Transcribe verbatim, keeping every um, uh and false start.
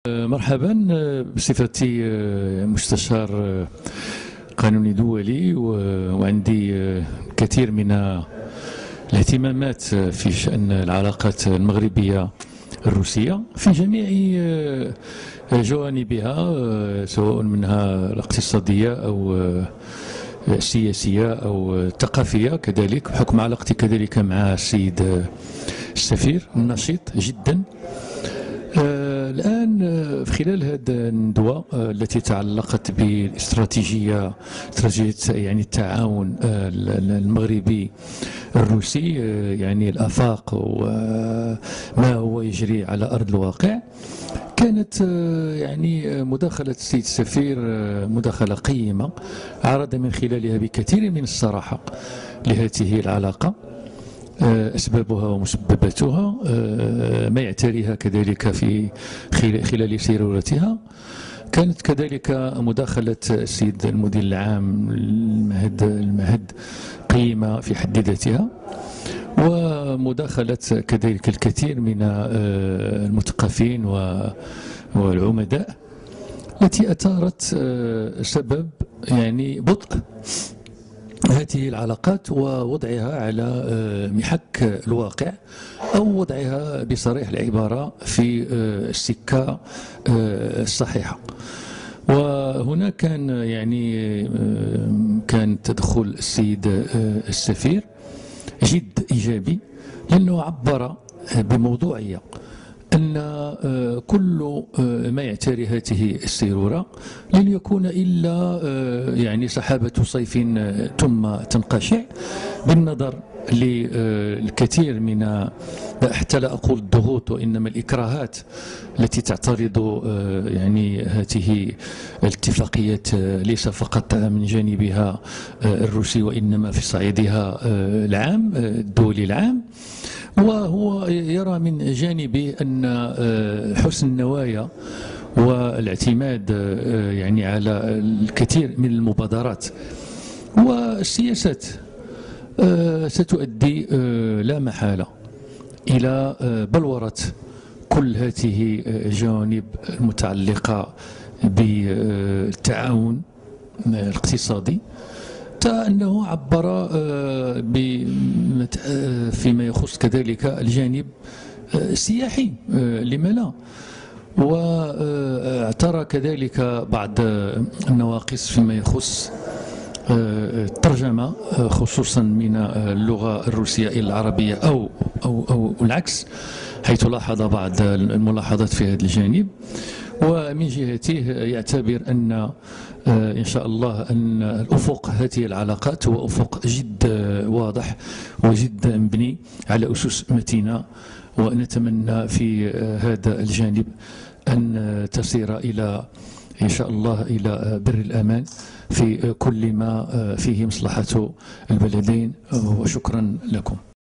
مرحبا. بصفتي مستشار قانوني دولي وعندي كثير من الاهتمامات في شأن العلاقات المغربية الروسية في جميع جوانبها، سواء منها الاقتصادية أو السياسية أو الثقافية كذلك، بحكم علاقتي كذلك مع السيد السفير النشيط جدا. الآن في خلال هذه الندوة التي تعلقت بالاستراتيجية استراتيجية يعني التعاون المغربي الروسي، يعني الآفاق وما هو يجري على أرض الواقع، كانت يعني مداخلة السيد السفير مداخلة قيمة عرض من خلالها بكثير من الصراحة لهذه العلاقة، أسبابها ومسبباتها، ما يعتريها كذلك في خلال سيرورتها. كانت كذلك مداخلة السيد المدير العام المهد المهد قيمة في حد ذاتها، ومداخلة كذلك الكثير من المثقفين والعمداء التي أثارت سبب يعني بطء هذه العلاقات ووضعها على محك الواقع، أو وضعها بصريح العبارة في السكة الصحيحة. وهنا كان يعني كان تدخل السيد السفير جد إيجابي، لأنه عبر بموضوعية أن كل ما يعتري هذه السيرورة لن يكون إلا يعني سحابة صيف ثم تنقشع، بالنظر للكثير من، حتى لا أقول الضغوط وإنما الإكراهات التي تعترض يعني هذه الاتفاقيات، ليس فقط من جانبها الروسي وإنما في صعيدها العام الدولي العام. وهو يرى من جانبه أن حسن النوايا والاعتماد يعني على الكثير من المبادرات والسياسات ستؤدي لا محالة إلى بلورة كل هذه الجوانب المتعلقة بالتعاون الاقتصادي، حتى أنه عبر فيما يخص كذلك الجانب السياحي، لما لا، واعترى كذلك بعض النواقص فيما يخص الترجمة، خصوصا من اللغة الروسية إلى العربية أو أو أو العكس، حيث لاحظ بعض الملاحظات في هذا الجانب. ومن جهته يعتبر أن إن شاء الله أن الأفق هذه العلاقات هو أفق جد واضح وجد مبني على أسس متينة، ونتمنى في هذا الجانب أن تصير إلى إن شاء الله إلى بر الأمان في كل ما فيه مصلحة البلدين. وشكرا لكم.